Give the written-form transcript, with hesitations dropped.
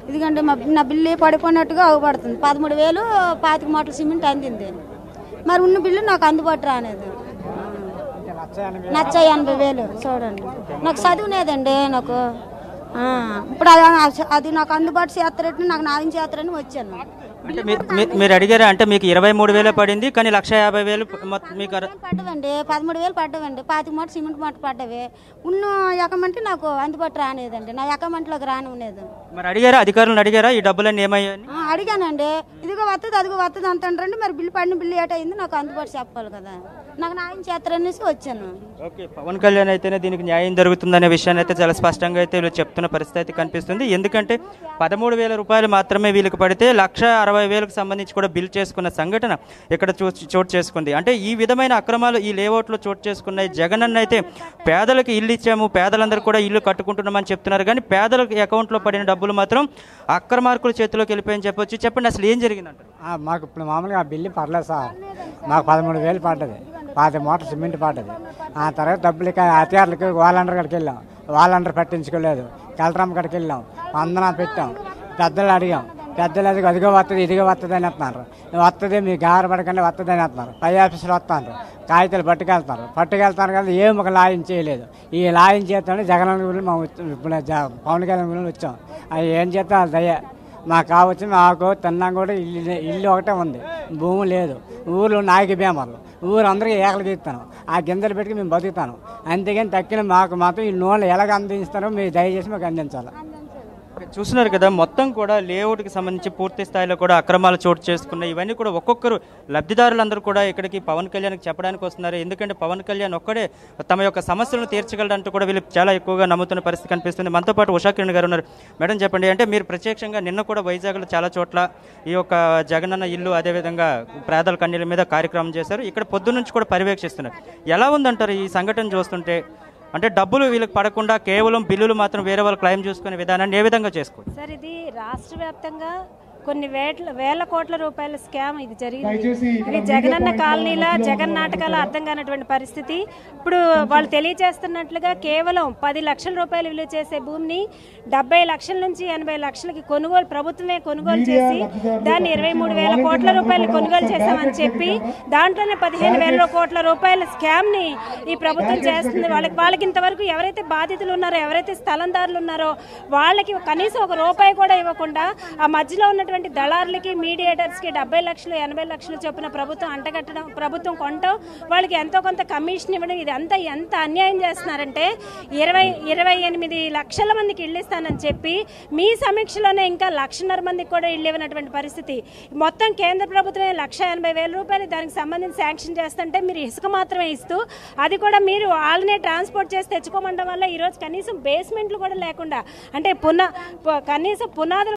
ఇదిగంటే నా బిల్లు పడిపోయినట్టుగా అవపడుతుంది. 13,000 25 మూటల సిమెంట్ అందింది. మరి ఉన్న బిల్లు నాకు అందుబాటు రాలేదు. 1,80,000 చూడండి. నాకు చదువునేదండి. నాకు ఇప్పుడు అది నాకు అందుబాటు చేస్తారని నాకు న్యాయం చేస్తారని వచ్చాను. అంటే మీరు అడిగారా? అంటే మీకు 23,000 పడింది, కానీ 1,50,000 మీకు పడ్డవండి. 13,000 పడ్డవండి. 25 మూట సిమెంట్ మూట పడ్డవి. ఉన్న అకౌంట్ నాకు అందుబాటు రానేదండి. నా అకౌంట్లోకి రానివ్వలేదు. మరి అడిగారా? అధికారులను అడిగారా ఈ డబ్బులన్నీ ఏమయ్యాయని? అడిగానండి. ఇదిగో వస్తుంది అదిగో వస్తుంది అంటారండి. మరి బిల్లు పడిన బిల్లు ఏటైంది నాకు అందుబాటు చెప్పాలి కదా. నాకు న్యాయం చేస్తారనేసి వచ్చాను. ఓకే, పవన్ కళ్యాణ్ అయితేనే దీనికి న్యాయం జరుగుతుందనే విషయాన్ని అయితే చాలా స్పష్టంగా అయితే వీళ్ళు చెప్తున్న పరిస్థితి కనిపిస్తుంది. ఎందుకంటే 13,000 రూపాయలు మాత్రమే వీళ్ళకి పడితే 1,60,000కు సంబంధించి కూడా బిల్ చేసుకున్న సంఘటన ఇక్కడ చోటు చేసుకుంది. అంటే ఈ విధమైన అక్రమాలు ఈ లేఅవుట్లో చోటు చేసుకున్నాయి. జగన్ అన్న అయితే పేదలకు ఇల్లు ఇచ్చాము, పేదలందరూ కూడా ఇల్లు కట్టుకుంటున్నామని చెప్తున్నారు, కానీ పేదలకు అకౌంట్లో పడిన డబ్బులు మాత్రం అక్రమార్కుల చేతిలోకి వెళ్ళిపోయని చెప్పొచ్చు. చెప్పండి, అసలు ఏం జరిగిందంటారు? మాకు ఇప్పుడు మామూలుగా ఆ బిల్లు పడలేదు సార్. మాకు 13,000 పడ్డది. 5 మూటలు సిమెంట్ పడ్డది. ఆ తర్వాత డబ్బులు అధికారులకి వాలంటీర్ కాడికి వెళ్ళాం. వాలంటీర్ పట్టించుకోలేదు. కలెక్టర్ కాడికి వెళ్ళాం. వందన పెట్టాం. పెద్దలు అడిగాం. పెద్దలు అదిగో వస్తుంది ఇదిగో వస్తుంది అని వస్తున్నారు. వస్తుంది మీకు గారు పడకండి వస్తుంది అని వస్తున్నారు. పై ఆఫీసులు వస్తున్నారు. కాగితాలు పట్టుకెళ్తారు కదా. ఏం ఒక లాయం చేయలేదు. ఈ లాయం చేస్తామని జగన్ గురించి మేము ఇప్పుడు పవన్ కళ్యాణ్ గురించి వచ్చాం. అది ఏం చేస్తాం అది దయ. మాకు కావచ్చు. మాకు తిన్నాం కూడా ఇల్లు ఒకటే ఉంది, భూమి లేదు. ఊర్లో నాయక బేమర్లు ఊరు అందరికీ ఏకలు తీస్తాను. ఆ గింజలు పెట్టుకుని మేము బతుకుతాను. అంతేగాని తక్కిన మాకు మాత్రం ఈ నూనెలు ఎలాగ అందిస్తారో మీరు దయచేసి మాకు అందించాలి. చూస్తున్నారు కదా, మొత్తం కూడా లేఅవుట్కి సంబంధించి పూర్తి స్థాయిలో కూడా అక్రమాలు చోటు చేసుకున్నాయి. ఇవన్నీ కూడా ఒక్కొక్కరు లబ్ధిదారులందరూ కూడా ఇక్కడికి పవన్ కళ్యాణ్కి చెప్పడానికి వస్తున్నారు. ఎందుకంటే పవన్ కళ్యాణ్ ఒక్కడే తమ యొక్క సమస్యలను తీర్చగలడంటూ కూడా వీళ్ళు చాలా ఎక్కువగా నమ్ముతున్న పరిస్థితి కనిపిస్తుంది. మనతో పాటు ఉషా కిరణ్ గారు ఉన్నారు. మేడం చెప్పండి, అంటే మీరు ప్రత్యక్షంగా నిన్న కూడా వైజాగ్లో చాలా చోట్ల ఈ యొక్క జగనన్న ఇల్లు అదేవిధంగా పేదల కన్నీళ్ళ మీద కార్యక్రమం చేశారు. ఇక్కడ పొద్దున్న నుంచి కూడా పర్యవేక్షిస్తున్నారు. ఎలా ఉందంటారు ఈ సంఘటన చూస్తుంటే? అంటే డబ్బులు వీళ్ళకి పడకుండా కేవలం బిల్లులు మాత్రం వేరే వాళ్ళు క్లెయిమ్ చేసుకునే విధానాన్ని ఏ విధంగా చేసుకోవచ్చు సార్? ఇది రాష్ట్ర వ్యాప్తంగా కొన్ని వేల కోట్ల రూపాయల స్కామ్ ఇది జరిగింది. ఇది జగనన్న కాలనీల జగన్ నాటకాల అర్థం కానటువంటి పరిస్థితి. ఇప్పుడు వాళ్ళు తెలియజేస్తున్నట్లుగా కేవలం 10 లక్షల రూపాయలు విలువ చేసే భూమిని 70 లక్షల నుంచి 80 లక్షలకి ప్రభుత్వమే కొనుగోలు చేసి దాన్ని 23,000 కోట్ల రూపాయలు కొనుగోలు చేశామని చెప్పి దాంట్లోనే 15,000 కోట్ల రూపాయల స్కామ్ ని ఈ ప్రభుత్వం చేస్తుంది. వాళ్ళకి ఇంతవరకు ఎవరైతే బాధితులు ఉన్నారో, ఎవరైతే స్థలందారులు ఉన్నారో వాళ్ళకి కనీసం 1 రూపాయి కూడా ఇవ్వకుండా ఆ మధ్యలో ఉన్నటువంటి దళారులకి మీడియేటర్స్ కి 70 లక్షలు 80 లక్షలు చొప్పున ప్రభుత్వం అంటగట్టడం, ప్రభుత్వం కొనటం, వాళ్ళకి ఎంతో కొంత కమిషన్ ఇవ్వడం, ఇది అంతా ఎంత అన్యాయం చేస్తున్నారంటే 28 లక్షల మందికి ఇళ్ళు ఇస్తానని చెప్పి మీ సమీక్షలోనే ఇంకా 1,50,000 మందికి కూడా ఇళ్ళు ఇవ్వనటువంటి పరిస్థితి. మొత్తం కేంద్ర ప్రభుత్వమే 1,80,000 రూపాయలు దానికి సంబంధించి శాంక్షన్ చేస్తుంటే మీరు ఇసుక మాత్రమే ఇస్తూ అది కూడా మీరు వాళ్ళనే ట్రాన్స్పోర్ట్ చేసి తెచ్చుకోమండం వల్ల ఈరోజు కనీసం బేస్మెంట్లు కూడా లేకుండా, అంటే కనీసం పునాదులు